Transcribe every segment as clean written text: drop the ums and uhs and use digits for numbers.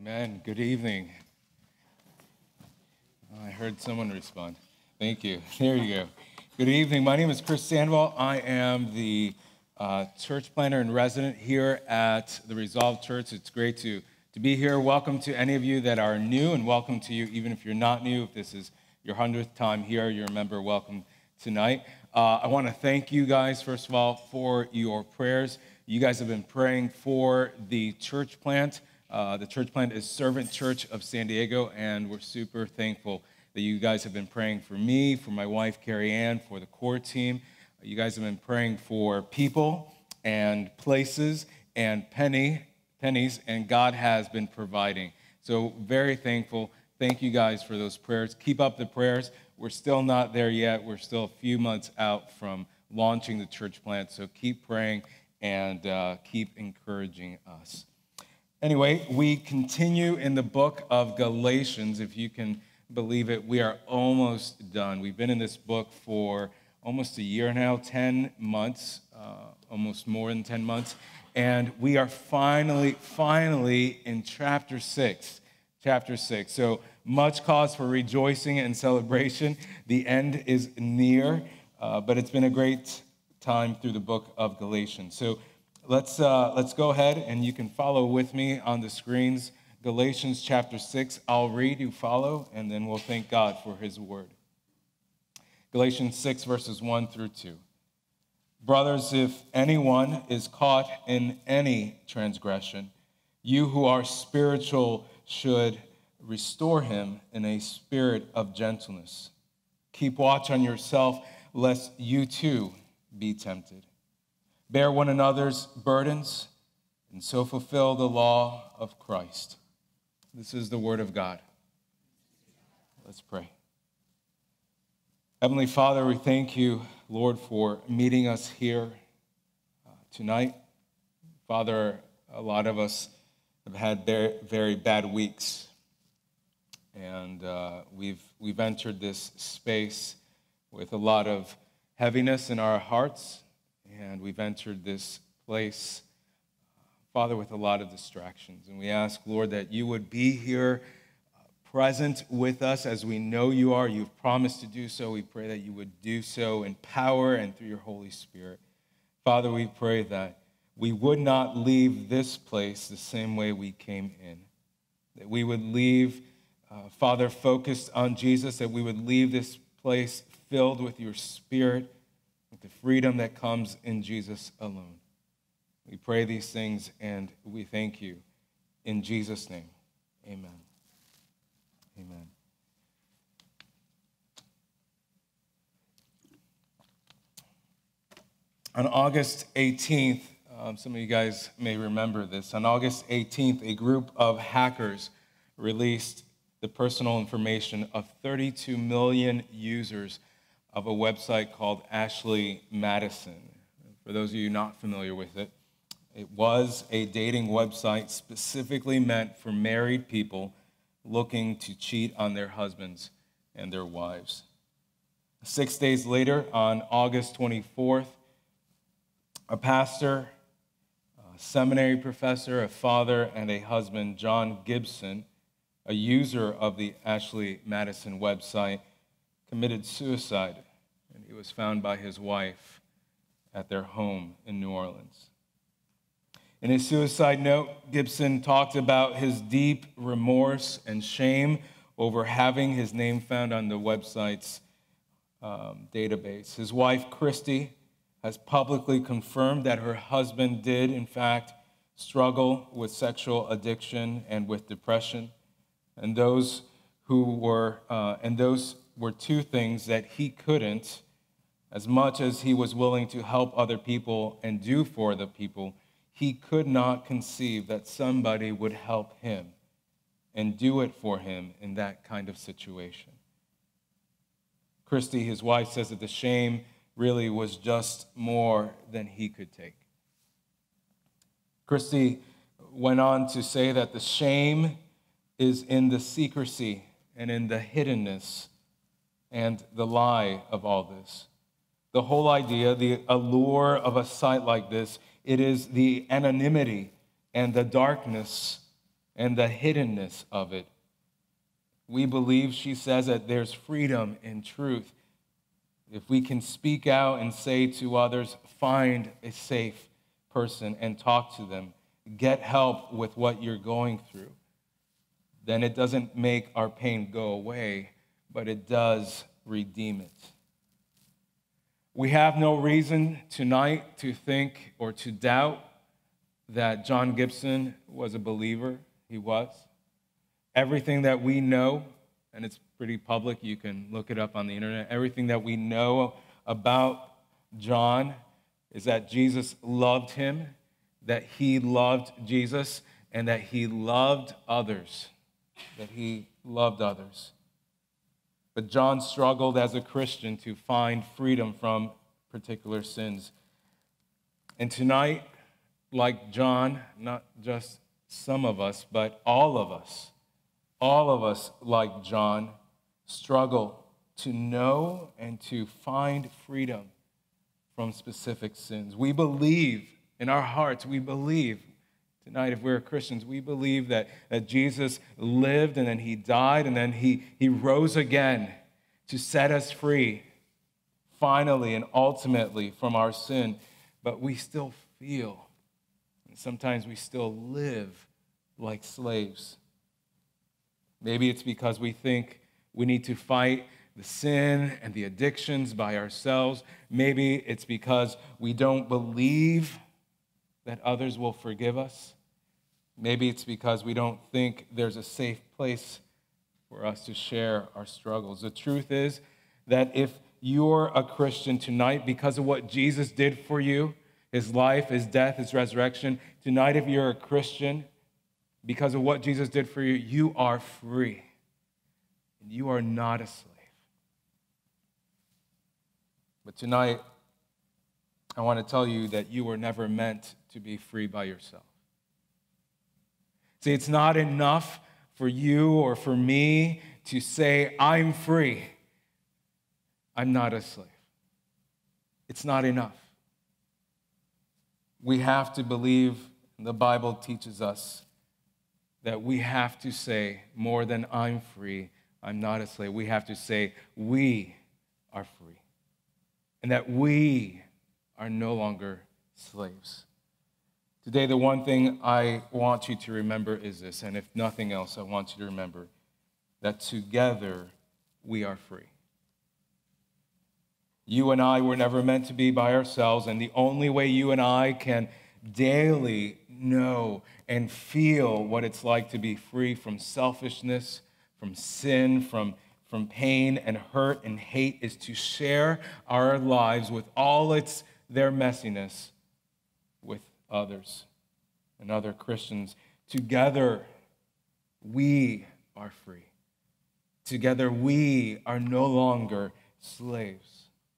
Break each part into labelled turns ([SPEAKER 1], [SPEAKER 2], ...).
[SPEAKER 1] Amen. Good evening. I heard someone respond. Thank you. There you go. Good evening. My name is Chris Sandoval. I am the church planner and resident here at the Resolve Church. It's great to be here. Welcome to any of you that are new, and welcome to you even if you're not new. If this is your 100th time here, you're a member, welcome tonight. I want to thank you guys, first of all, for your prayers. You guys have been praying for the church plant. The church plant is Servant Church of San Diego, and we're super thankful that you guys have been praying for me, for my wife, Carrie Ann, for the core team. You guys have been praying for people and places and pennies, and God has been providing. So very thankful. Thank you guys for those prayers. Keep up the prayers. We're still not there yet. We're still a few months out from launching the church plant, so keep praying and keep encouraging us. Anyway, we continue in the book of Galatians. If you can believe it, we are almost done. We've been in this book for almost a year now, 10 months, almost more than 10 months, and we are finally in chapter 6. Chapter 6. So much cause for rejoicing and celebration. The end is near, but it's been a great time through the book of Galatians. So let's go ahead, and you can follow with me on the screens. Galatians chapter 6. I'll read, you follow, and then we'll thank God for his word. Galatians 6, verses 1 through 2. Brothers, if anyone is caught in any transgression, you who are spiritual should restore him in a spirit of gentleness. Keep watch on yourself, lest you too be tempted. Bear one another's burdens, and so fulfill the law of Christ. This is the word of God. Let's pray. Heavenly Father, we thank you, Lord, for meeting us here tonight. Father, a lot of us have had very, very bad weeks, and we've entered this space with a lot of heaviness in our hearts. And we've entered this place, Father, with a lot of distractions. And we ask, Lord, that you would be here present with us as we know you are. You've promised to do so. We pray that you would do so in power and through your Holy Spirit. Father, we pray that we would not leave this place the same way we came in. That we would leave, Father, focused on Jesus. That we would leave this place filled with your Spirit, with the freedom that comes in Jesus alone. We pray these things and we thank you. In Jesus' name, amen. Amen. On August 18th, some of you guys may remember this. On August 18th, a group of hackers released the personal information of 32 million users of a website called Ashley Madison. For those of you not familiar with it, it was a dating website specifically meant for married people looking to cheat on their husbands and their wives. 6 days later, on August 24th, a pastor, a seminary professor, a father, and a husband, John Gibson, a user of the Ashley Madison website, committed suicide, and he was found by his wife at their home in New Orleans. In his suicide note, Gibson talked about his deep remorse and shame over having his name found on the website's database. His wife, Christy, has publicly confirmed that her husband did, in fact, struggle with sexual addiction and with depression, and those were two things that he couldn't, as much as he was willing to help other people and do for the people, he could not conceive that somebody would help him and do it for him in that kind of situation. Christy, his wife, says that the shame really was just more than he could take. Christy went on to say that the shame is in the secrecy and in the hiddenness and the lie of all this. The whole idea, the allure of a site like this, it is the anonymity and the darkness and the hiddenness of it. We believe, she says, that there's freedom in truth. If we can speak out and say to others, find a safe person and talk to them, get help with what you're going through, then it doesn't make our pain go away, but it does redeem it. We have no reason tonight to think or to doubt that John Gibson was a believer. He was. Everything that we know, and it's pretty public, you can look it up on the internet, everything that we know about John is that Jesus loved him, that he loved Jesus, and that he loved others. That he loved others. But John struggled as a Christian to find freedom from particular sins. And tonight, like John, not just some of us, but all of us, like John, struggle to know and to find freedom from specific sins. We believe in our hearts, we believe tonight, if we're Christians, we believe that Jesus lived and then he died and then he rose again to set us free, finally and ultimately, from our sin. But we still feel, and sometimes we still live like slaves. Maybe it's because we think we need to fight the sin and the addictions by ourselves. Maybe it's because we don't believe that others will forgive us. Maybe it's because we don't think there's a safe place for us to share our struggles. The truth is that if you're a Christian tonight, because of what Jesus did for you, his life, his death, his resurrection, tonight if you're a Christian, because of what Jesus did for you, you are free. And you are not a slave. But tonight, I want to tell you that you were never meant to be free by yourself. See, it's not enough for you or for me to say, I'm free. I'm not a slave. It's not enough. We have to believe, and the Bible teaches us, that we have to say more than I'm free, I'm not a slave. We have to say we are free. And that we are no longer slaves. Today, the one thing I want you to remember is this, and if nothing else, I want you to remember that together we are free. You and I were never meant to be by ourselves, and the only way you and I can daily know and feel what it's like to be free from selfishness, from sin, from pain and hurt and hate is to share our lives with all their messiness with others and other Christians. Together, we are free. Together, we are no longer slaves.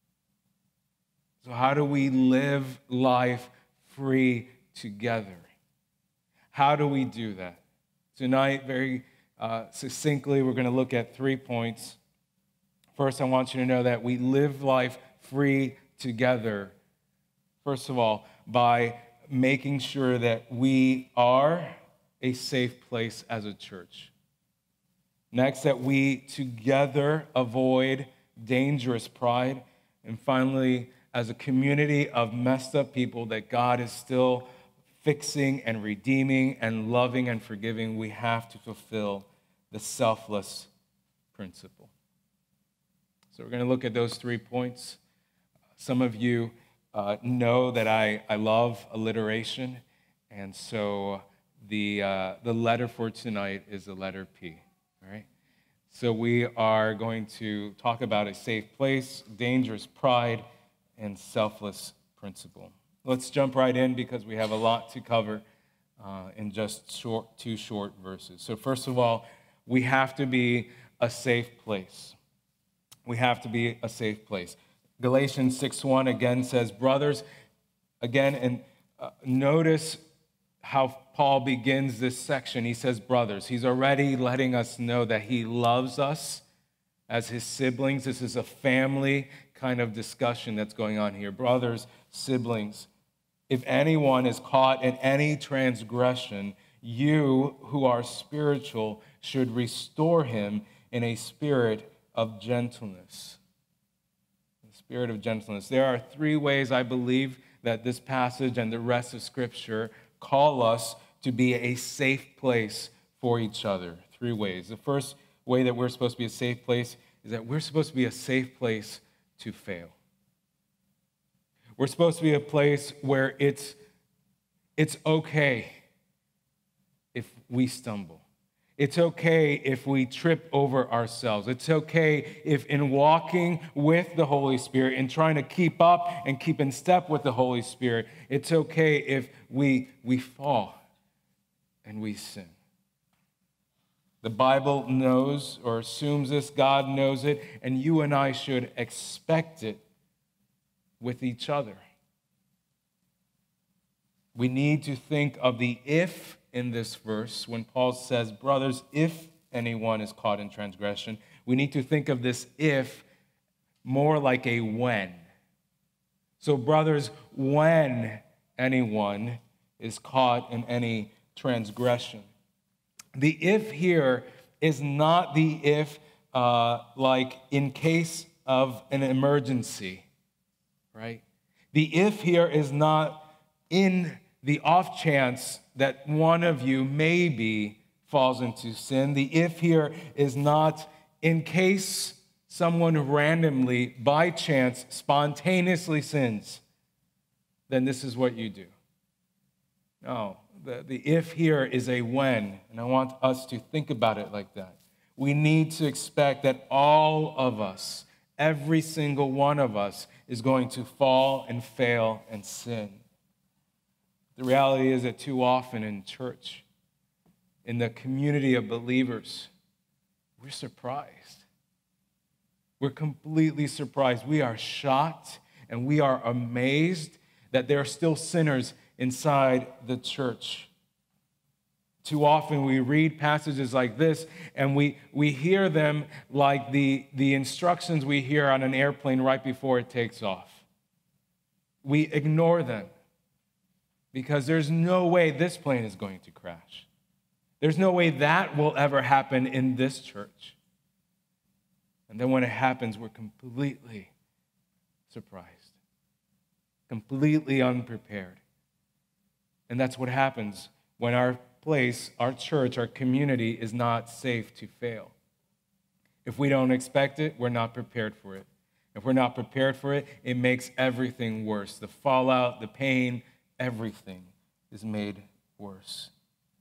[SPEAKER 1] So how do we live life free together? How do we do that? Tonight, very succinctly, we're going to look at 3 points. First, I want you to know that we live life free together. First of all, by making sure that we are a safe place as a church. Next, that we together avoid dangerous pride. And finally, as a community of messed up people that God is still fixing and redeeming and loving and forgiving, we have to fulfill the selfless principle. So we're going to look at those 3 points. Some of you know that I love alliteration, and so the letter for tonight is the letter P. All right. So we are going to talk about a safe place, dangerous pride, and selfless principle. Let's jump right in because we have a lot to cover in just two short verses. So first of all, we have to be a safe place. We have to be a safe place. Galatians 6:1 again says, brothers, again, and notice how Paul begins this section. He says, brothers. He's already letting us know that he loves us as his siblings. This is a family kind of discussion that's going on here. Brothers, siblings, if anyone is caught in any transgression, You who are spiritual should restore him in a spirit of gentleness. The spirit of gentleness. There are three ways I believe that this passage and the rest of Scripture call us to be a safe place for each other. Three ways. The first way that we're supposed to be a safe place is that we're supposed to be a safe place to fail. We're supposed to be a place where it's okay if we stumble. It's okay if we trip over ourselves. It's okay if in walking with the Holy Spirit and trying to keep up and keep in step with the Holy Spirit, it's okay if we fall and we sin. The Bible knows or assumes this, God knows it, and you and I should expect it with each other. We need to think of the if in this verse when Paul says, brothers, if anyone is caught in transgression, we need to think of this if more like a when. So, brothers, when anyone is caught in any transgression. The if here is not the if like in case of an emergency, right? The if here is not in the off chance that one of you maybe falls into sin. The if here is not in case someone randomly, by chance, spontaneously sins, then this is what you do. No, the if here is a when, and I want us to think about it like that. We need to expect that all of us, every single one of us, is going to fall and fail and sin. The reality is that too often in church, in the community of believers, we're surprised. We're completely surprised. We are shocked and we are amazed that there are still sinners inside the church. Too often we read passages like this and we hear them like the instructions we hear on an airplane right before it takes off. We ignore them because there's no way this plane is going to crash. There's no way that will ever happen in this church. And then when it happens, we're completely surprised, completely unprepared. And that's what happens when our place, our church, our community is not safe to fail. If we don't expect it, we're not prepared for it. If we're not prepared for it, it makes everything worse. The fallout, the pain, everything is made worse.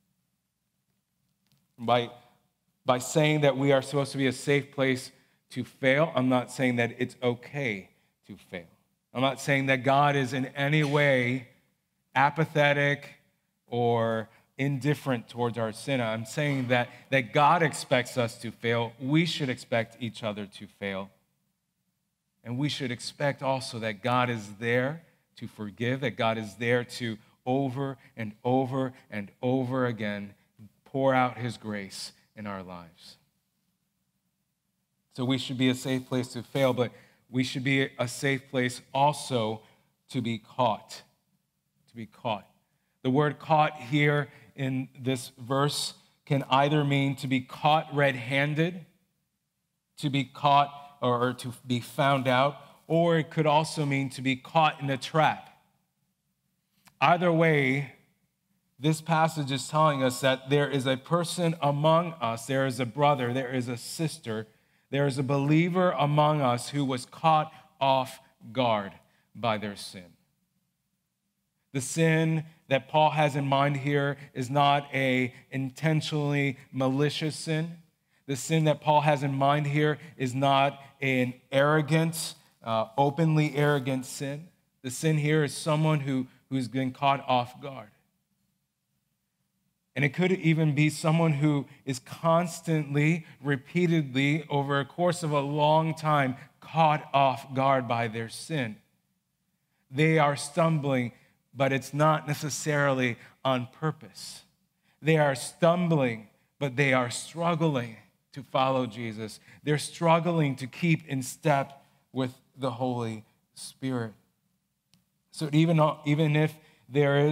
[SPEAKER 1] By saying that we are supposed to be a safe place to fail, I'm not saying that it's okay to fail. I'm not saying that God is in any way apathetic or indifferent towards our sin. I'm saying that God expects us to fail. We should expect each other to fail. And we should expect also that God is there to forgive, that God is there to over and over and over again pour out his grace in our lives. So we should be a safe place to fail, but we should be a safe place also to be caught. To be caught. The word caught here in this verse can either mean to be caught red-handed, to be caught or to be found out, or it could also mean to be caught in a trap. Either way, this passage is telling us that there is a person among us, there is a brother, there is a sister, there is a believer among us who was caught off guard by their sin. The sin that Paul has in mind here is not an intentionally malicious sin. The sin that Paul has in mind here is not an arrogant, openly arrogant sin. The sin here is someone who's been caught off guard. And it could even be someone who is constantly, repeatedly, over a course of a long time, caught off guard by their sin. They are stumbling, but it's not necessarily on purpose. They are stumbling, but they are struggling to follow Jesus. They're struggling to keep in step with the Holy Spirit. So even if there is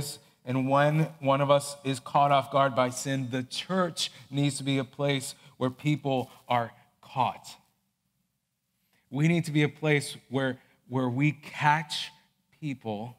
[SPEAKER 1] And when one of us is caught off guard by sin, the church needs to be a place where people are caught. We need to be a place where we catch people.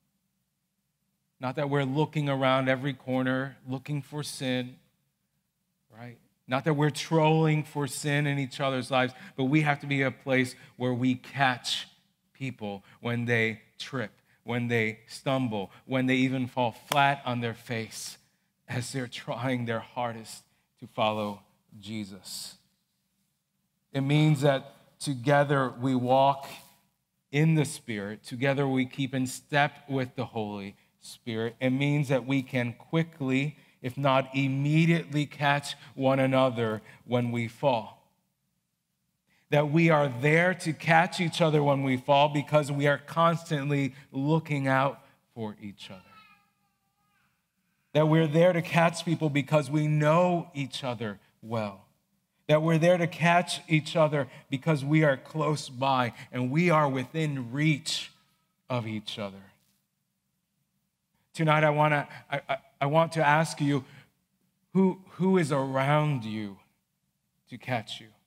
[SPEAKER 1] Not that we're looking around every corner, looking for sin, right? Not that we're trolling for sin in each other's lives, but we have to be a place where we catch people when they trip, when they stumble, when they even fall flat on their face as they're trying their hardest to follow Jesus. It means that together we walk in the Spirit. Together we keep in step with the Holy Spirit. It means that we can quickly, if not immediately, catch one another when we fall. That we are there to catch each other when we fall because we are constantly looking out for each other. That we're there to catch people because we know each other well. That we're there to catch each other because we are close by and we are within reach of each other. Tonight, I want to ask you, who is around you to catch you?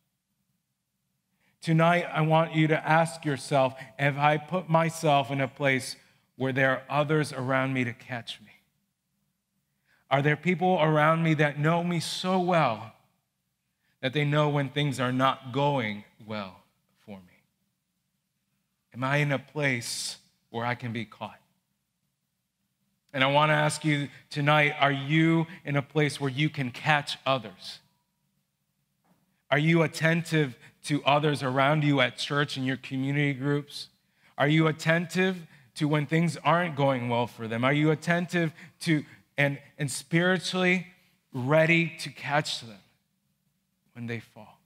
[SPEAKER 1] Tonight, I want you to ask yourself, have I put myself in a place where there are others around me to catch me? Are there people around me that know me so well that they know when things are not going well for me? Am I in a place where I can be caught? And I want to ask you tonight, are you in a place where you can catch others? Are you attentive to others around you at church and your community groups? Are you attentive to when things aren't going well for them? Are you attentive to and spiritually ready to catch them when they fall?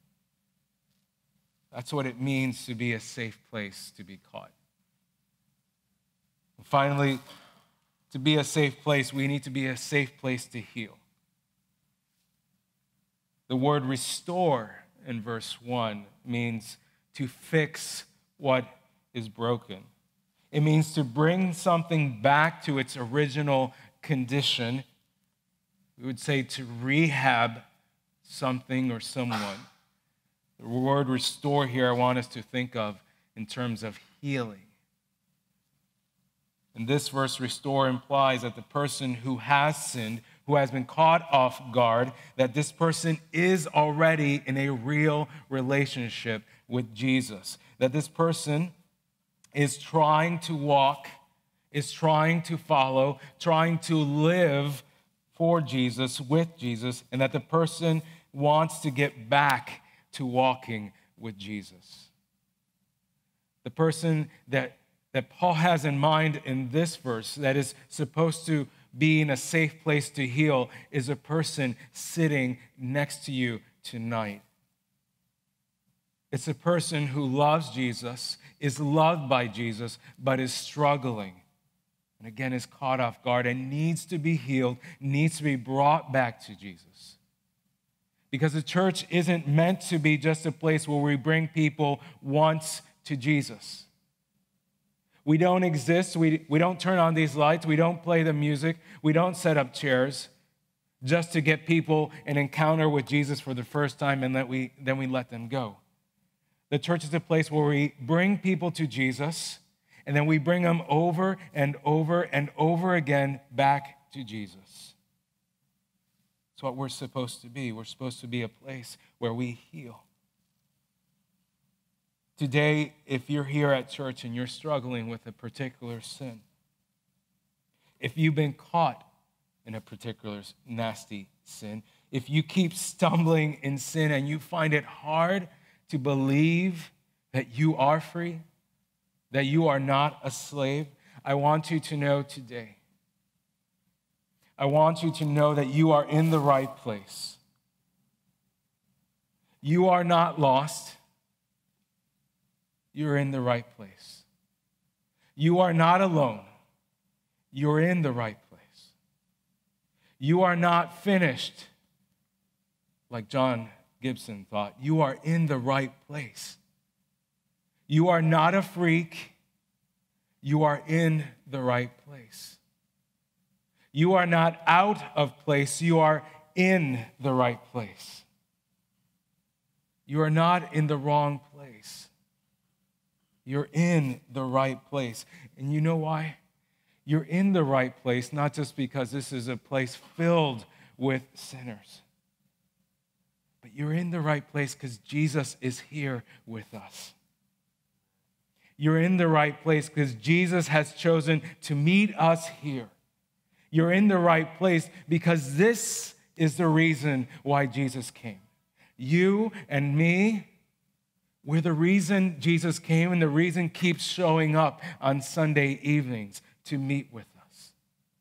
[SPEAKER 1] That's what it means to be a safe place to be caught. And finally, to be a safe place, we need to be a safe place to heal. The word restore in verse 1 means to fix what is broken. It means to bring something back to its original condition. We would say to rehab something or someone. The word restore here I want us to think of in terms of healing. And this verse, restore, implies that the person who has sinned, who has been caught off guard, that this person is already in a real relationship with Jesus. That this person is trying to walk, is trying to follow, trying to live for Jesus, with Jesus, and that the person wants to get back to walking with Jesus. The person that Paul has in mind in this verse that is supposed to be in a safe place to heal is a person sitting next to you tonight. It's a person who loves Jesus, is loved by Jesus, but is struggling. And again, is caught off guard and needs to be healed, needs to be brought back to Jesus. Because the church isn't meant to be just a place where we bring people once to Jesus. We don't exist, we don't turn on these lights, we don't play the music, we don't set up chairs just to get people an encounter with Jesus for the first time and then we let them go. The church is a place where we bring people to Jesus and then we bring them over and over and over again back to Jesus. It's what we're supposed to be. We're supposed to be a place where we heal. Today, if you're here at church and you're struggling with a particular sin, if you've been caught in a particular nasty sin, if you keep stumbling in sin and you find it hard to believe that you are free, that you are not a slave, I want you to know today, I want you to know that you are in the right place. You are not lost. You're in the right place. You are not alone. You're in the right place. You are not finished, like John Gibson thought. You are in the right place. You are not a freak. You are in the right place. You are not out of place. You are in the right place. You are not in the wrong place. You're in the right place. And you know why? You're in the right place, not just because this is a place filled with sinners, but you're in the right place because Jesus is here with us. You're in the right place because Jesus has chosen to meet us here. You're in the right place because this is the reason why Jesus came. You and me, we're the reason Jesus came, and the reason keeps showing up on Sunday evenings to meet with us.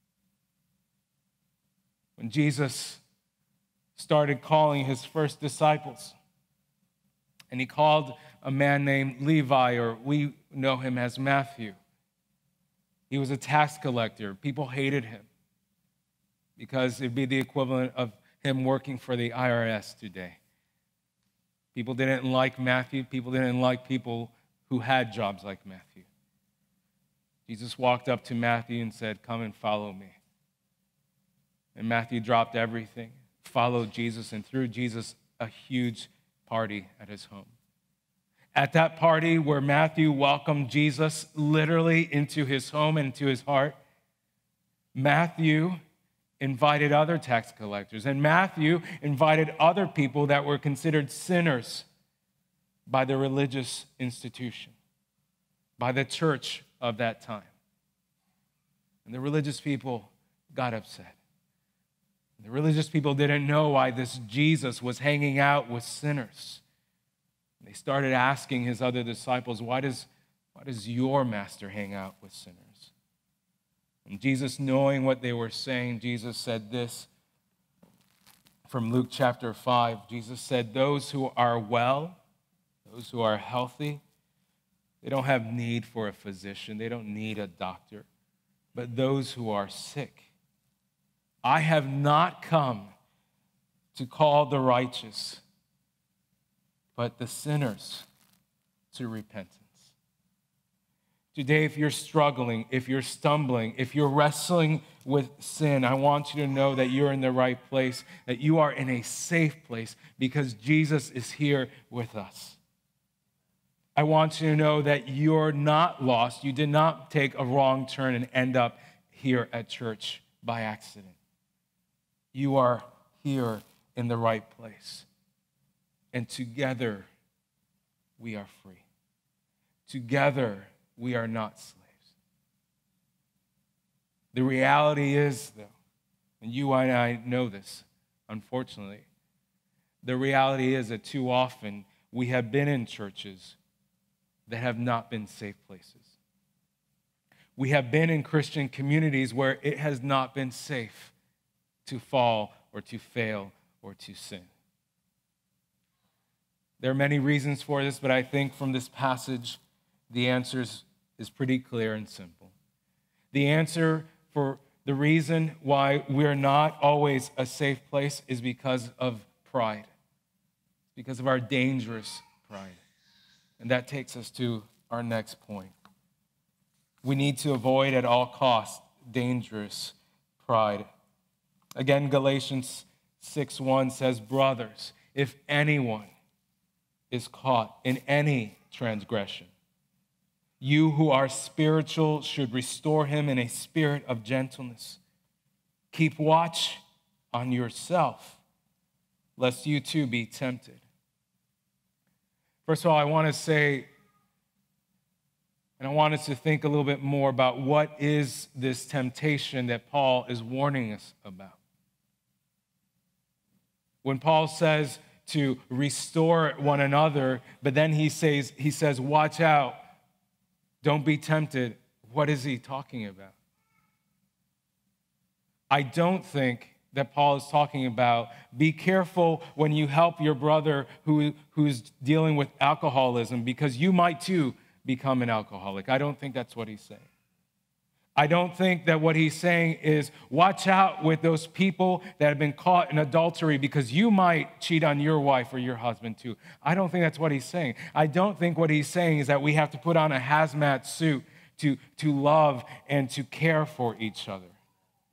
[SPEAKER 1] When Jesus started calling his first disciples, and he called a man named Levi, or we know him as Matthew. He was a tax collector. People hated him because it'd be the equivalent of him working for the IRS today. People didn't like Matthew. People didn't like people who had jobs like Matthew. Jesus walked up to Matthew and said, "Come and follow me." And Matthew dropped everything, followed Jesus, and threw Jesus a huge party at his home. At that party where Matthew welcomed Jesus literally into his home and into his heart, Matthew invited other tax collectors, and Matthew invited other people that were considered sinners by the religious institution, by the church of that time. And the religious people got upset. The religious people didn't know why this Jesus was hanging out with sinners. They started asking his other disciples, why does your master hang out with sinners? And Jesus, knowing what they were saying, Jesus said this from Luke chapter 5. Jesus said, those who are well, those who are healthy, they don't have need for a physician. They don't need a doctor. But those who are sick, I have not come to call the righteous, but the sinners to repentance. Today, if you're struggling, if you're stumbling, if you're wrestling with sin, I want you to know that you're in the right place, that you are in a safe place because Jesus is here with us. I want you to know that you're not lost. You did not take a wrong turn and end up here at church by accident. You are here in the right place. And together, we are free. Together, we are not slaves. The reality is, though, and you and I know this, unfortunately, the reality is that too often we have been in churches that have not been safe places. We have been in Christian communities where it has not been safe to fall or to fail or to sin. There are many reasons for this, but I think from this passage, the answer is pretty clear and simple. The answer for the reason why we're not always a safe place is because of pride, because of our dangerous pride. And that takes us to our next point. We need to avoid at all costs dangerous pride. Again, Galatians 6:1 says, brothers, if anyone is caught in any transgression, you who are spiritual should restore him in a spirit of gentleness. Keep watch on yourself, lest you too be tempted. First of all, I want to say, and I want us to think a little bit more about what is this temptation that Paul is warning us about. When Paul says to restore one another, but then he says, watch out, don't be tempted, what is he talking about? I don't think that Paul is talking about be careful when you help your brother who's dealing with alcoholism because you might too become an alcoholic. I don't think that's what he's saying. I don't think that what he's saying is watch out with those people that have been caught in adultery because you might cheat on your wife or your husband too. I don't think that's what he's saying. I don't think what he's saying is that we have to put on a hazmat suit to love and to care for each other.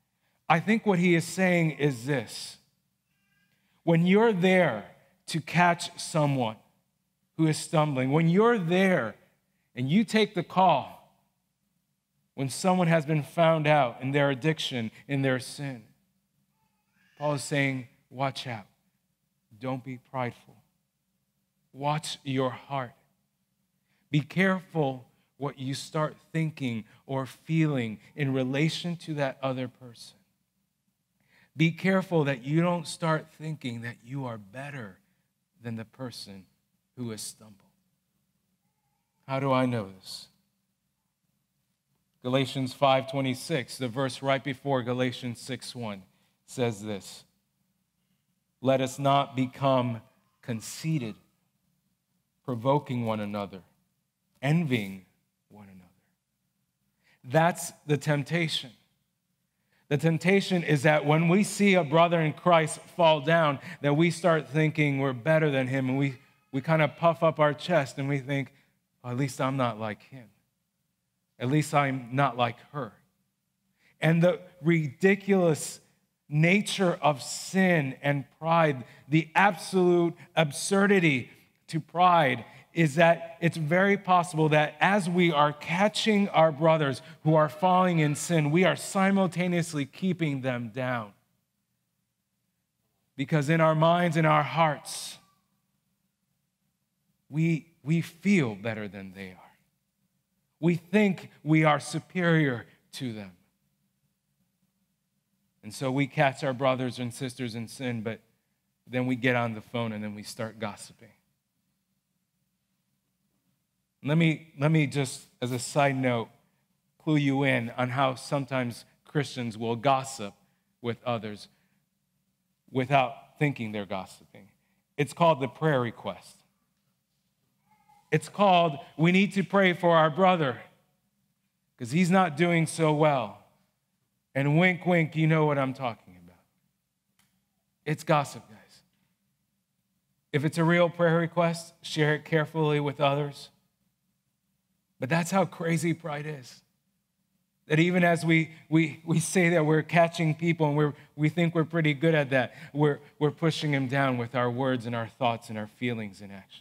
[SPEAKER 1] I think what he is saying is this. When you're there to catch someone who is stumbling, when you're there and you take the call, when someone has been found out in their addiction, in their sin, Paul is saying, watch out. Don't be prideful. Watch your heart. Be careful what you start thinking or feeling in relation to that other person. Be careful that you don't start thinking that you are better than the person who has stumbled. How do I know this? Galatians 5:26, the verse right before Galatians 6:1, says this: let us not become conceited, provoking one another, envying one another. That's the temptation. The temptation is that when we see a brother in Christ fall down, that we start thinking we're better than him, and we kind of puff up our chest and we think, oh, at least I'm not like him. At least I'm not like her. And the ridiculous nature of sin and pride, the absolute absurdity to pride, is that it's very possible that as we are catching our brothers who are falling in sin, we are simultaneously keeping them down. Because in our minds, in our hearts, we feel better than they are. We think we are superior to them. And so we catch our brothers and sisters in sin, but then we get on the phone and then we start gossiping. Let me just, as a side note, clue you in on how sometimes Christians will gossip with others without thinking they're gossiping. It's called the prayer request. It's called, we need to pray for our brother because he's not doing so well. And wink, wink, you know what I'm talking about. It's gossip, guys. If it's a real prayer request, share it carefully with others. But that's how crazy pride is. That even as we say that we're catching people and we think we're pretty good at that, we're pushing them down with our words and our thoughts and our feelings and actions.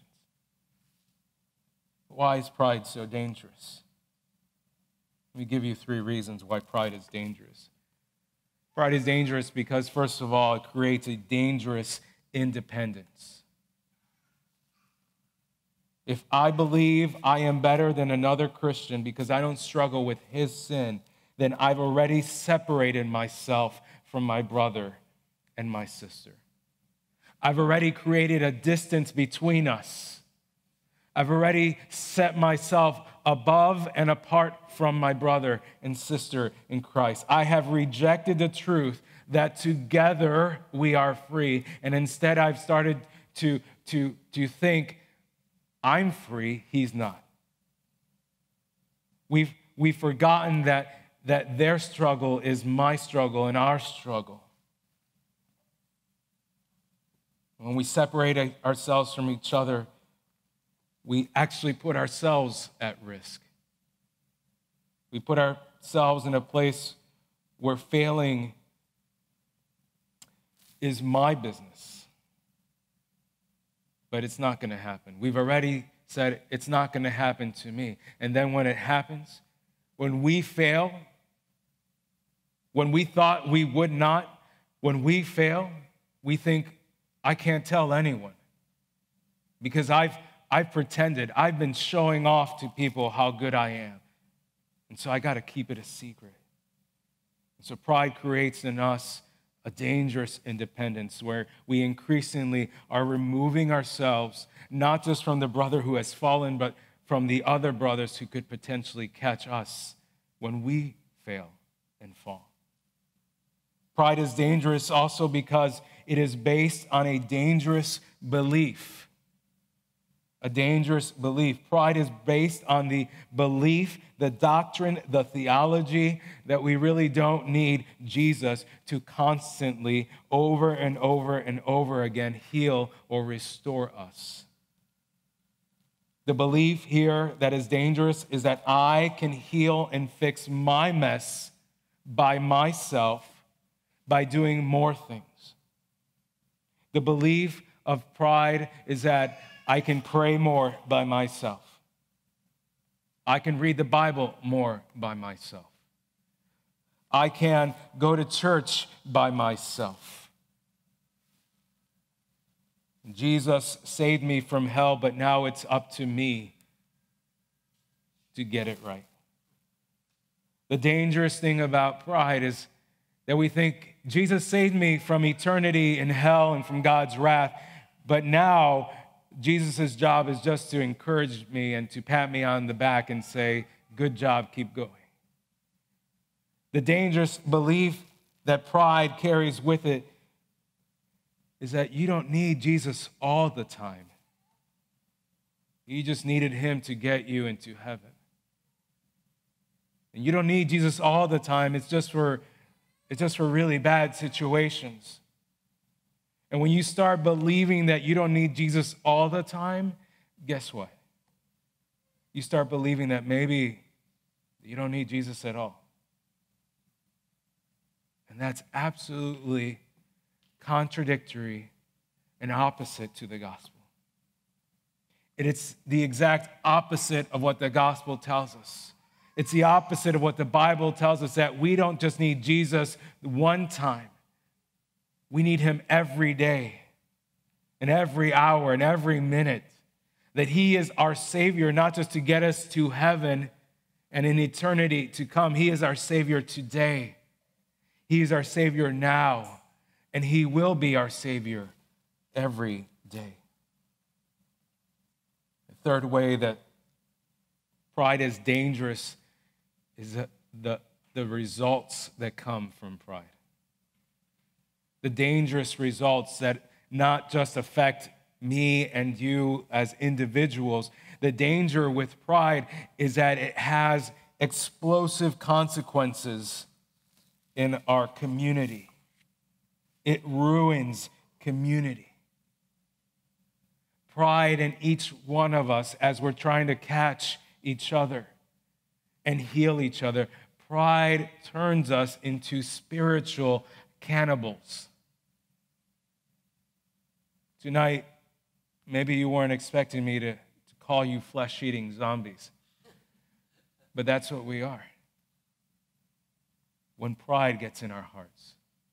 [SPEAKER 1] Why is pride so dangerous? Let me give you 3 reasons why pride is dangerous. Pride is dangerous because, first of all, it creates a dangerous independence. If I believe I am better than another Christian because I don't struggle with his sin, then I've already separated myself from my brother and my sister. I've already created a distance between us. I've already set myself above and apart from my brother and sister in Christ. I have rejected the truth that together we are free, and instead I've started to think, I'm free, he's not. We've forgotten that their struggle is my struggle and our struggle. When we separate ourselves from each other, we actually put ourselves at risk. We put ourselves in a place where failing is my business. But it's not going to happen. We've already said it's not going to happen to me. And then when it happens, when we fail, when we thought we would not, when we fail, we think, I can't tell anyone. Because I've pretended, I've been showing off to people how good I am. And so I got to keep it a secret. And so pride creates in us a dangerous independence where we increasingly are removing ourselves, not just from the brother who has fallen, but from the other brothers who could potentially catch us when we fail and fall. Pride is dangerous also because it is based on a dangerous belief. A dangerous belief. Pride is based on the belief, the doctrine, the theology that we really don't need Jesus to constantly, over and over and over again, heal or restore us. The belief here that is dangerous is that I can heal and fix my mess by myself, by doing more things. The belief of pride is that I can pray more by myself. I can read the Bible more by myself. I can go to church by myself. Jesus saved me from hell, but now it's up to me to get it right. The dangerous thing about pride is that we think Jesus saved me from eternity in hell and from God's wrath, but now Jesus' job is just to encourage me and to pat me on the back and say, good job, keep going. The dangerous belief that pride carries with it is that you don't need Jesus all the time. You just needed him to get you into heaven. And you don't need Jesus all the time. It's just for really bad situations. And when you start believing that you don't need Jesus all the time, guess what? You start believing that maybe you don't need Jesus at all. And that's absolutely contradictory and opposite to the gospel. It's the exact opposite of what the gospel tells us. It's the opposite of what the Bible tells us, that we don't just need Jesus one time. We need him every day and every hour and every minute. That he is our Savior, not just to get us to heaven and in eternity to come. He is our Savior today. He is our Savior now. And he will be our Savior every day. The third way that pride is dangerous is the results that come from pride. The dangerous results that not just affect me and you as individuals. The danger with pride is that it has explosive consequences in our community. It ruins community. Pride in each one of us as we're trying to catch each other and heal each other. Pride turns us into spiritual cannibals. Tonight, maybe you weren't expecting me to call you flesh-eating zombies, but that's what we are when pride gets in our hearts.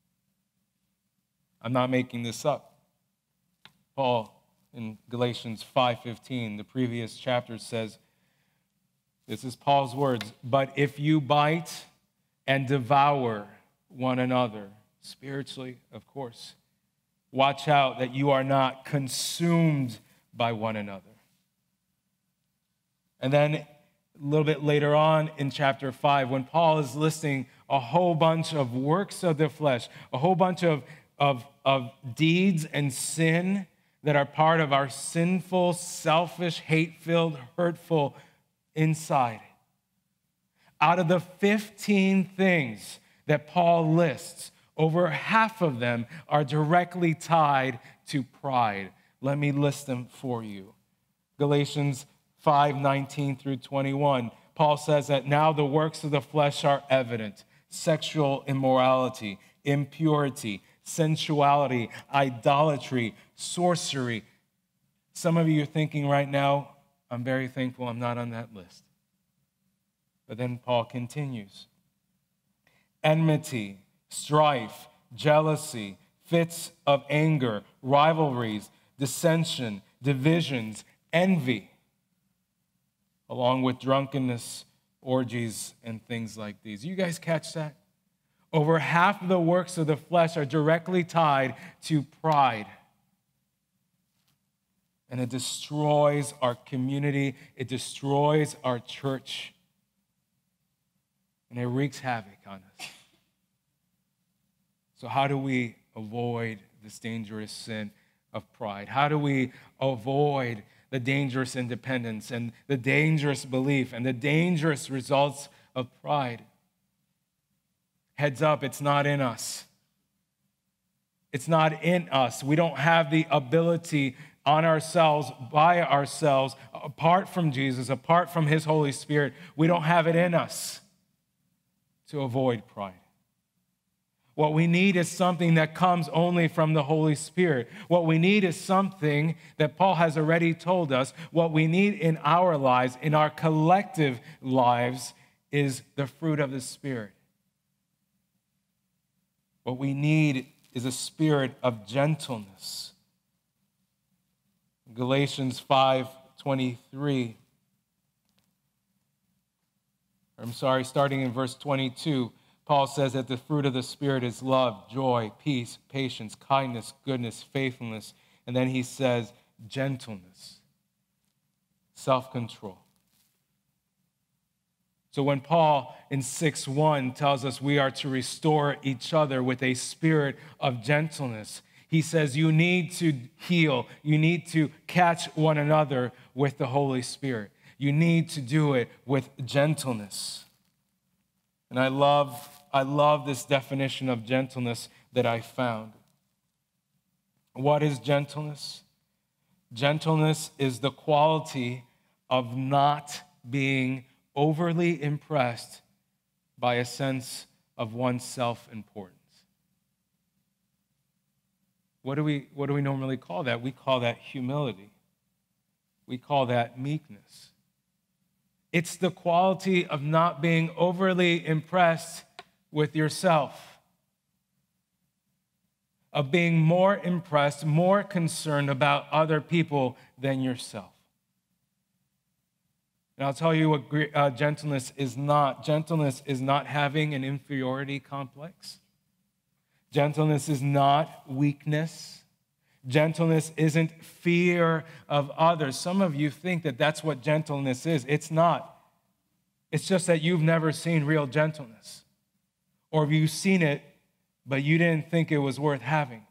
[SPEAKER 1] I'm not making this up. Paul, in Galatians 5:15, the previous chapter, says, this is Paul's words, but if you bite and devour one another, spiritually, of course, watch out that you are not consumed by one another. And then a little bit later on in chapter 5, when Paul is listing a whole bunch of works of the flesh, a whole bunch of deeds and sin that are part of our sinful, selfish, hate-filled, hurtful inside. Out of the 15 things that Paul lists, over half of them are directly tied to pride. Let me list them for you. Galatians 5:19 through 21. Paul says that now the works of the flesh are evident: sexual immorality, impurity, sensuality, idolatry, sorcery. Some of you are thinking right now, I'm very thankful I'm not on that list. But then Paul continues. Enmity, strife, jealousy, fits of anger, rivalries, dissension, divisions, envy, along with drunkenness, orgies, and things like these. You guys catch that? Over half of the works of the flesh are directly tied to pride. And it destroys our community. It destroys our church. And it wreaks havoc on us. So how do we avoid this dangerous sin of pride? How do we avoid the dangerous independence and the dangerous belief and the dangerous results of pride? Heads up, it's not in us. It's not in us. We don't have the ability on ourselves, by ourselves, apart from Jesus, apart from his Holy Spirit. We don't have it in us to avoid pride. What we need is something that comes only from the Holy Spirit. What we need is something that Paul has already told us. What we need in our lives, in our collective lives, is the fruit of the Spirit. What we need is a spirit of gentleness. Galatians 5:23. Starting in verse 22, Paul says that the fruit of the Spirit is love, joy, peace, patience, kindness, goodness, faithfulness. And then he says gentleness, self-control. So when Paul in 6:1 tells us we are to restore each other with a spirit of gentleness, he says you need to heal, you need to catch one another with the Holy Spirit. You need to do it with gentleness. And I love this definition of gentleness that I found. What is gentleness? Gentleness is the quality of not being overly impressed by a sense of one's self-importance. What do we normally call that? We call that humility. We call that meekness. It's the quality of not being overly impressed with yourself, of being more impressed, more concerned about other people than yourself. And I'll tell you what gentleness is not. Gentleness is not having an inferiority complex. Gentleness is not weakness. Gentleness isn't fear of others. Some of you think that that's what gentleness is. It's not. It's just that you've never seen real gentleness. Or you've seen it, but you didn't think it was worth having.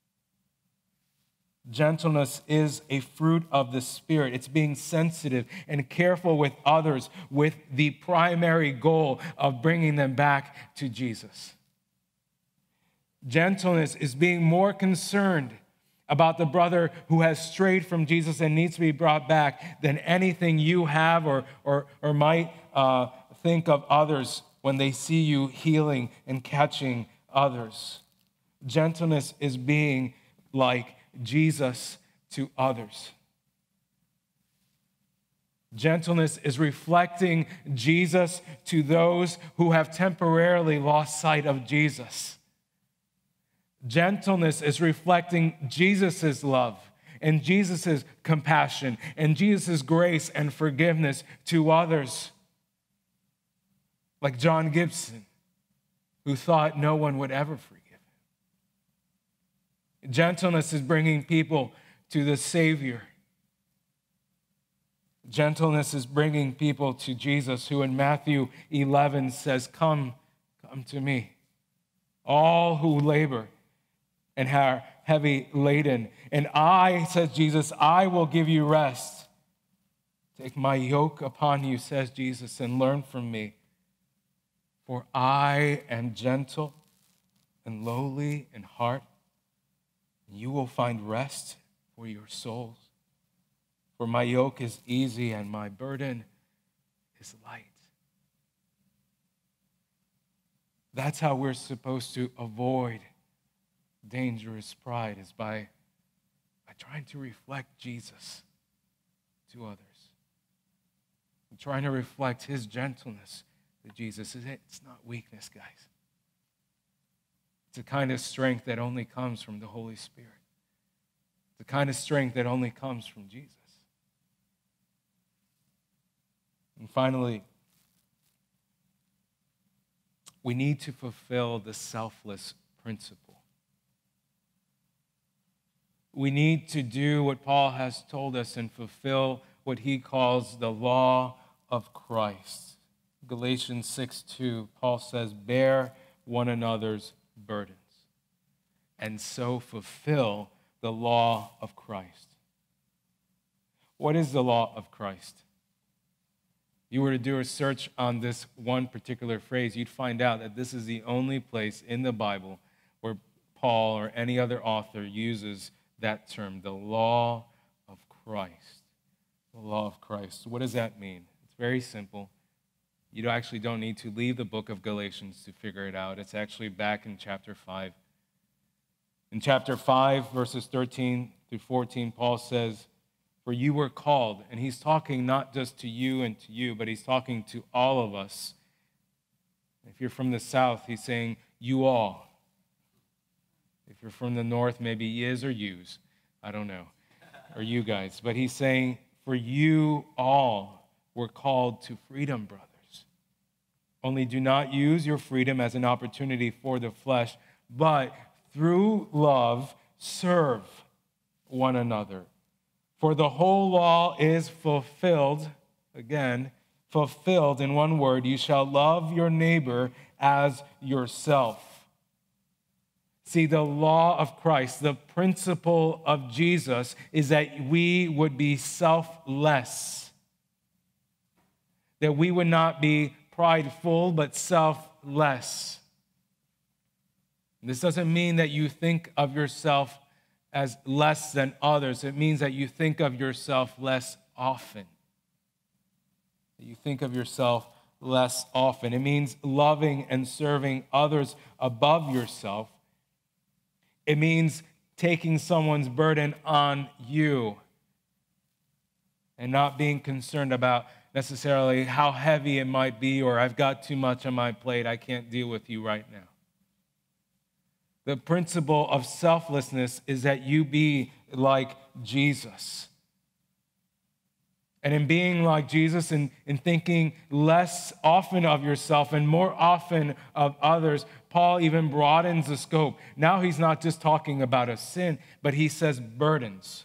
[SPEAKER 1] Gentleness is a fruit of the Spirit. It's being sensitive and careful with others with the primary goal of bringing them back to Jesus. Gentleness is being more concerned about the brother who has strayed from Jesus and needs to be brought back than anything you have or might think of others when they see you healing and catching others. Gentleness is being like Jesus to others. Gentleness is reflecting Jesus to those who have temporarily lost sight of Jesus. Gentleness is reflecting Jesus' love and Jesus' compassion and Jesus' grace and forgiveness to others. Like John Gibson, who thought no one would ever forgive him. Gentleness is bringing people to the Savior. Gentleness is bringing people to Jesus, who in Matthew 11 says, come to me, all who labor and are heavy laden. And I, says Jesus, I will give you rest. Take my yoke upon you, says Jesus, and learn from me. For I am gentle and lowly in heart, and you will find rest for your souls. For my yoke is easy and my burden is light. That's how we're supposed to avoid dangerous pride, is by trying to reflect Jesus to others. And trying to reflect his gentleness to Jesus. It's not weakness, guys. It's a kind of strength that only comes from the Holy Spirit. It's a kind of strength that only comes from Jesus. And finally, we need to fulfill the selfless principle. We need to do what Paul has told us and fulfill what he calls the law of Christ. Galatians 6:2, Paul says, bear one another's burdens and so fulfill the law of Christ. What is the law of Christ? If you were to do a search on this one particular phrase, you'd find out that this is the only place in the Bible where Paul or any other author uses that term, the law of Christ. The law of Christ. What does that mean? It's very simple. You actually don't need to leave the book of Galatians to figure it out. It's actually back in chapter 5. In chapter 5, verses 13 through 14, Paul says, "For you were called," and he's talking not just to you and to you, but he's talking to all of us. If you're from the south, he's saying, you all. If you're from the north, maybe yous or yous. I don't know. Or you guys. But he's saying, for you all were called to freedom, brothers. Only do not use your freedom as an opportunity for the flesh, but through love serve one another. For the whole law is fulfilled, again, fulfilled in one word: you shall love your neighbor as yourself. See, the law of Christ, the principle of Jesus, is that we would be selfless. That we would not be prideful, but selfless. This doesn't mean that you think of yourself as less than others. It means that you think of yourself less often. That you think of yourself less often. It means loving and serving others above yourself. It means taking someone's burden on you and not being concerned about necessarily how heavy it might be, or I've got too much on my plate, I can't deal with you right now. The principle of selflessness is that you be like Jesus. And in being like Jesus and in thinking less often of yourself and more often of others, Paul even broadens the scope. Now he's not just talking about a sin, but he says burdens.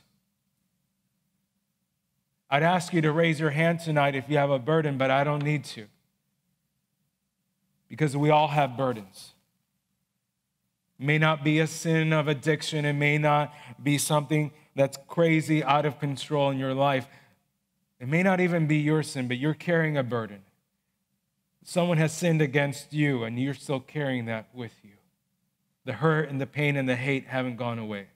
[SPEAKER 1] I'd ask you to raise your hand tonight if you have a burden, but I don't need to. Because we all have burdens. It may not be a sin of addiction. It may not be something that's crazy out of control in your life. It may not even be your sin, but you're carrying a burden. Someone has sinned against you, and you're still carrying that with you. The hurt and the pain and the hate haven't gone away.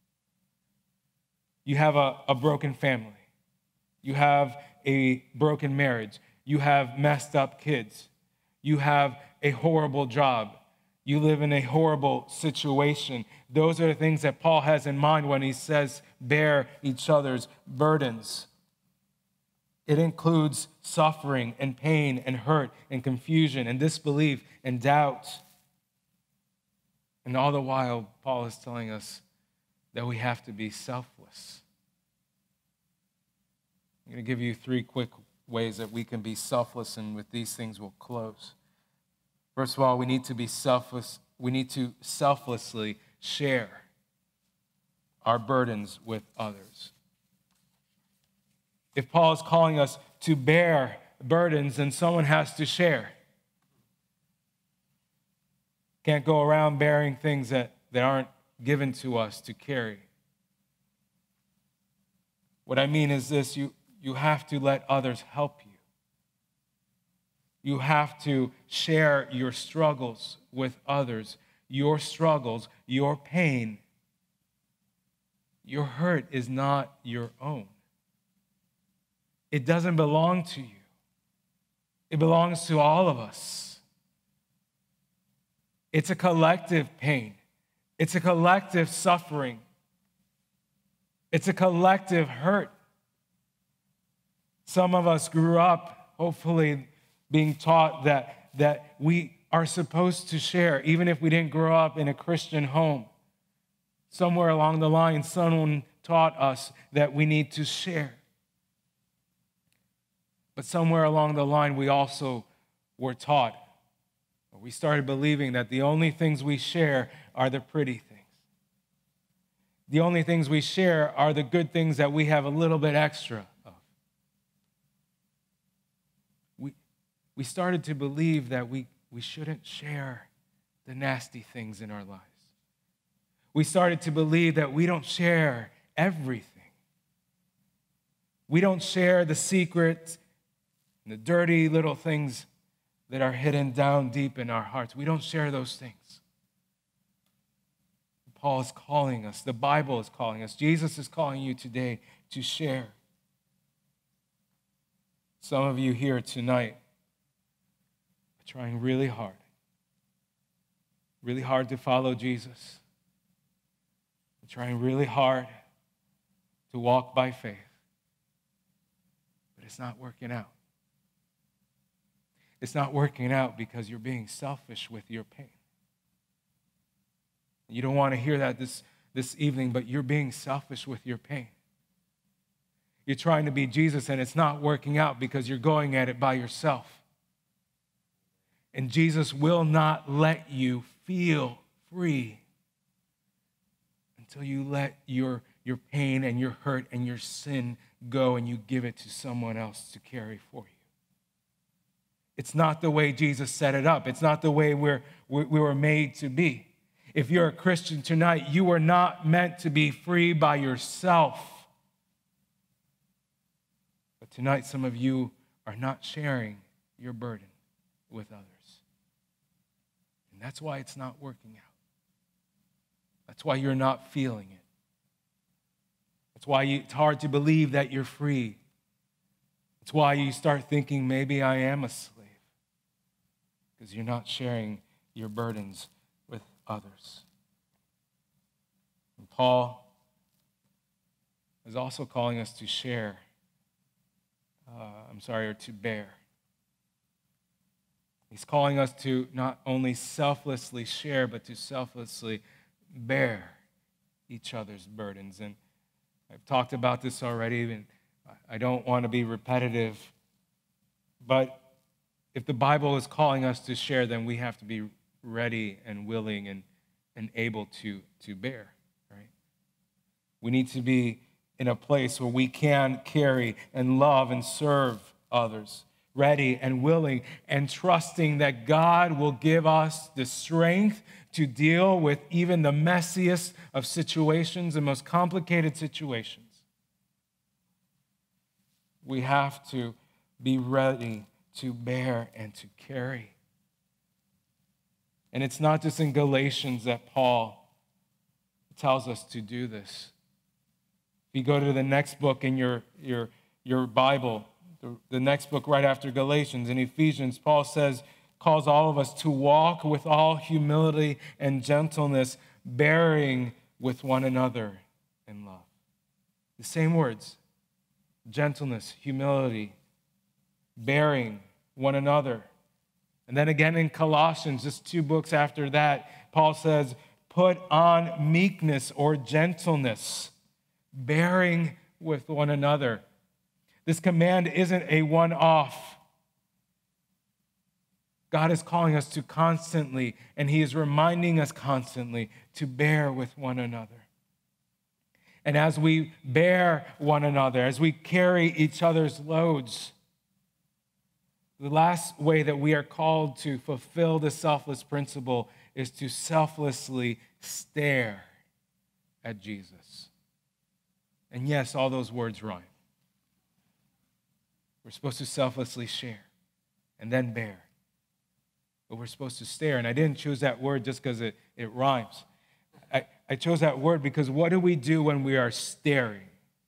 [SPEAKER 1] You have a broken family. You have a broken marriage. You have messed up kids. You have a horrible job. You live in a horrible situation. Those are the things that Paul has in mind when he says, bear each other's burdens. It includes suffering and pain and hurt and confusion and disbelief and doubt. And all the while, Paul is telling us that we have to be selfless. I'm going to give you 3 quick ways that we can be selfless, and with these things we'll close. First of all, we need to be selfless. We need to selflessly share our burdens with others. If Paul is calling us to bear burdens, then someone has to share. Can't go around bearing things that aren't given to us to carry. What I mean is this: you have to let others help you. You have to share your struggles with others, your struggles, your pain. Your hurt is not your own. It doesn't belong to you. It belongs to all of us. It's a collective pain. It's a collective suffering. It's a collective hurt. Some of us grew up, hopefully, being taught that we are supposed to share, even if we didn't grow up in a Christian home. Somewhere along the line, someone taught us that we need to share. But somewhere along the line, we also were taught, or we started believing, that the only things we share are the pretty things. The only things we share are the good things that we have a little bit extra of. We started to believe that we shouldn't share the nasty things in our lives. We started to believe that we don't share everything. We don't share the secrets and the dirty little things that are hidden down deep in our hearts. We don't share those things. Paul is calling us. The Bible is calling us. Jesus is calling you today to share. Some of you here tonight trying really hard to follow Jesus. You're trying really hard to walk by faith, but it's not working out. It's not working out because you're being selfish with your pain. You don't want to hear that this evening, but you're being selfish with your pain. You're trying to be Jesus, and it's not working out because you're going at it by yourself. And Jesus will not let you feel free until you let your pain and your hurt and your sin go and you give it to someone else to carry for you. It's not the way Jesus set it up. It's not the way we were made to be. If you're a Christian tonight, you were not meant to be free by yourself. But tonight, some of you are not sharing your burden with others. And that's why it's not working out. That's why you're not feeling it. That's why it's hard to believe that you're free. It's why you start thinking, maybe I am a slave. Because you're not sharing your burdens with others. And Paul is also calling us to share, or to bear. He's calling us to not only selflessly share, but to selflessly bear each other's burdens. And I've talked about this already, and I don't want to be repetitive, but if the Bible is calling us to share, then we have to be ready and willing and able to bear, right? We need to be in a place where we can carry and love and serve others, ready and willing and trusting that God will give us the strength to deal with even the messiest of situations, the most complicated situations. We have to be ready to bear and to carry. And it's not just in Galatians that Paul tells us to do this. If you go to the next book in your Bible, the next book right after Galatians, in Ephesians, Paul calls all of us to walk with all humility and gentleness, bearing with one another in love. The same words, gentleness, humility, bearing one another. And then again in Colossians, just 2 books after that, Paul says, put on meekness or gentleness, bearing with one another. This command isn't a one-off. God is calling us to constantly, and he is reminding us constantly to bear with one another. And as we bear one another, as we carry each other's loads, the last way that we are called to fulfill the selfless principle is to selflessly stare at Jesus. And yes, all those words rhyme. We're supposed to selflessly share and then bear. But we're supposed to stare. And I didn't choose that word just because it rhymes. I chose that word because what do we do when we are staring?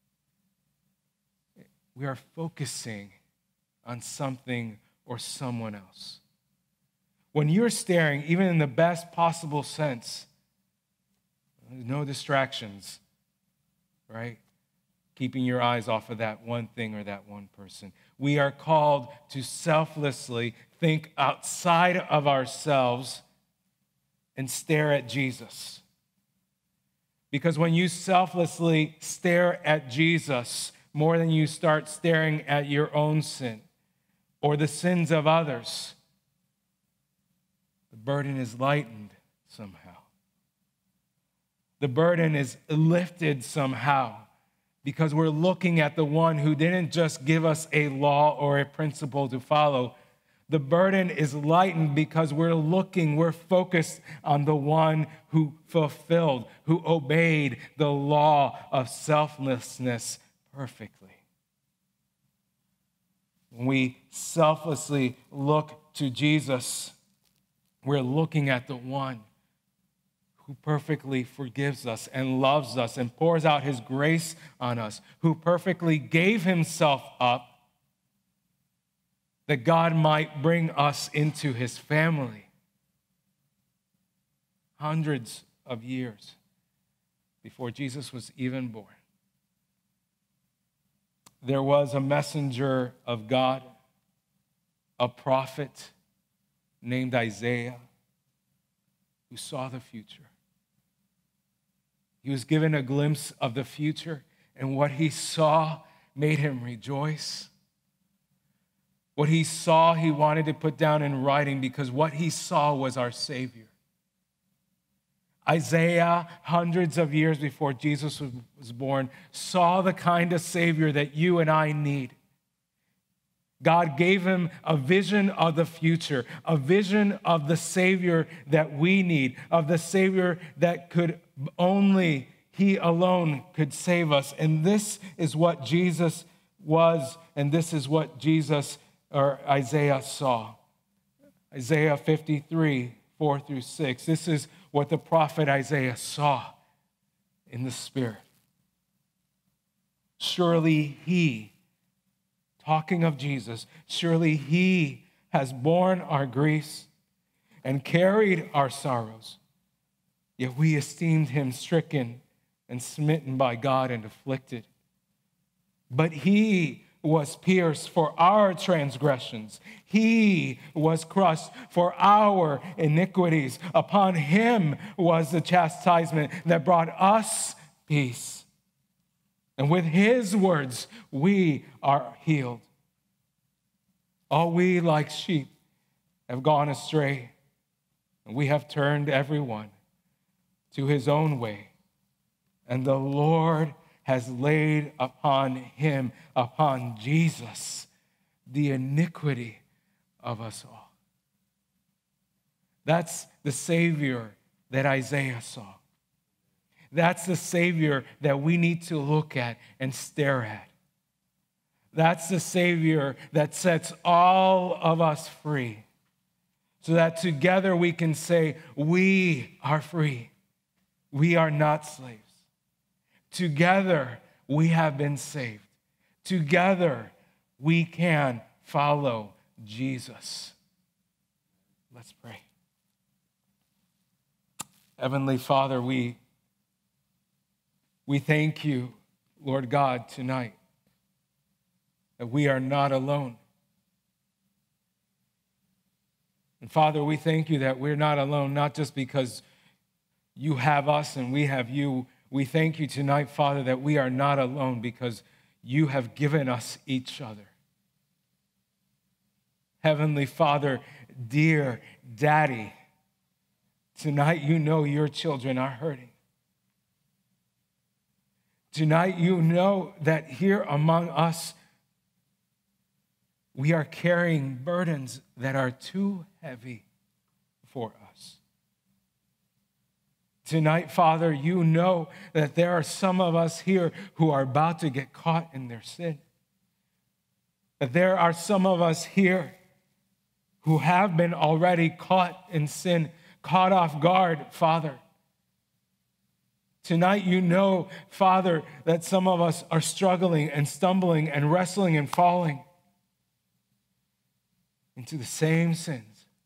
[SPEAKER 1] We are focusing on something or someone else. When you're staring, even in the best possible sense, no distractions, right? Keeping your eyes off of that one thing or that one person. We are called to selflessly think outside of ourselves and stare at Jesus. Because when you selflessly stare at Jesus, more than you start staring at your own sin or the sins of others, the burden is lightened somehow. The burden is lifted somehow because we're looking at the one who didn't just give us a law or a principle to follow. The burden is lightened because we're focused on the one who fulfilled, who obeyed the law of selflessness perfectly. When we selflessly look to Jesus, we're looking at the one who perfectly forgives us and loves us and pours out his grace on us, who perfectly gave himself up that God might bring us into his family. Hundreds of years before Jesus was even born, there was a messenger of God, a prophet named Isaiah, who saw the future. He was given a glimpse of the future, and what he saw made him rejoice. What he saw, he wanted to put down in writing, because what he saw was our Savior. Isaiah, hundreds of years before Jesus was born, saw the kind of Savior that you and I need. God gave him a vision of the future, a vision of the Savior that we need, of the Savior that could only, he alone could save us. And this is what Jesus was, and this is what Jesus or Isaiah saw. Isaiah 53, 4 through 6. This is what the prophet Isaiah saw in the Spirit. Surely he, talking of Jesus, surely he has borne our griefs and carried our sorrows. Yet we esteemed him stricken and smitten by God and afflicted. But he was pierced for our transgressions. He was crushed for our iniquities. Upon him was the chastisement that brought us peace. And with his words, we are healed. All we like sheep have gone astray, and we have turned everyone to his own way. And the Lord has laid upon him, upon Jesus, the iniquity of us all. That's the Savior that Isaiah saw. That's the Savior that we need to look at and stare at. That's the Savior that sets all of us free, so that together we can say, we are free. We are not slaves. Together, we have been saved. Together, we can follow Jesus. Let's pray. Heavenly Father, we thank you, Lord God, tonight, that we are not alone. And Father, we thank you that we're not alone, not just because you have us and we have you. We thank you tonight, Father, that we are not alone because you have given us each other. Heavenly Father, dear Daddy, tonight you know your children are hurting. Tonight you know that here among us, we are carrying burdens that are too heavy for us. Tonight, Father, you know that there are some of us here who are about to get caught in their sin. That there are some of us here who have been already caught in sin, caught off guard, Father. Tonight, you know, Father, that some of us are struggling and stumbling and wrestling and falling into the same sins.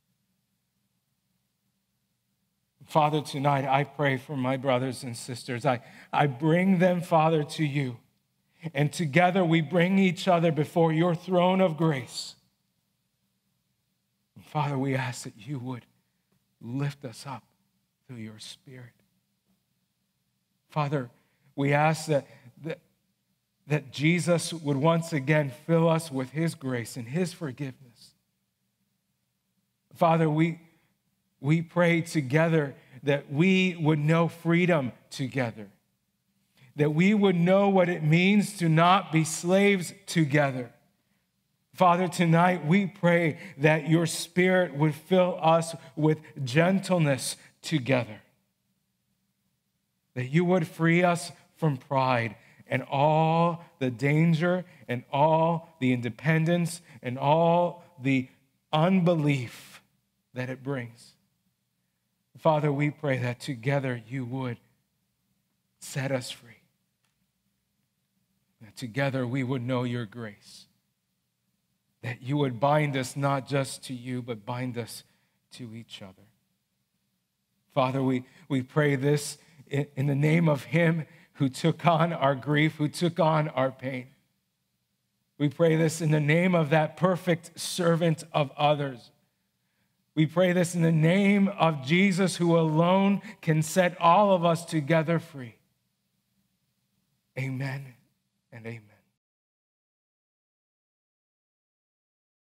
[SPEAKER 1] Father, tonight I pray for my brothers and sisters. I bring them, Father, to you. And together we bring each other before your throne of grace. And Father, we ask that you would lift us up through your Spirit. Father, we ask that Jesus would once again fill us with his grace and his forgiveness. Father, we pray together that we would know freedom together, that we would know what it means to not be slaves together. Father, tonight we pray that your Spirit would fill us with gentleness together, that you would free us from pride and all the danger and all the independence and all the unbelief that it brings. Father, we pray that together you would set us free. That together we would know your grace. that you would bind us not just to you, but bind us to each other. Father, we pray this in the name of him who took on our grief, who took on our pain. We pray this in the name of that perfect servant of others. We pray this in the name of Jesus, who alone can set all of us together free. Amen and amen.